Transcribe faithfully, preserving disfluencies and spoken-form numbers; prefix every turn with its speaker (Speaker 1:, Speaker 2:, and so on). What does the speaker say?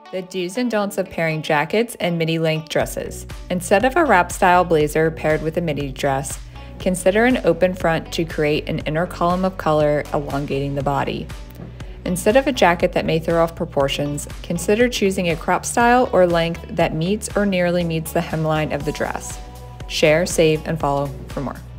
Speaker 1: The do's and don'ts of pairing jackets and midi length dresses. Instead of a wrap style blazer paired with a midi dress, consider an open front to create an inner column of color elongating the body. Instead of a jacket that may throw off proportions, consider choosing a crop style or length that meets or nearly meets the hemline of the dress. Share, save, and follow for more.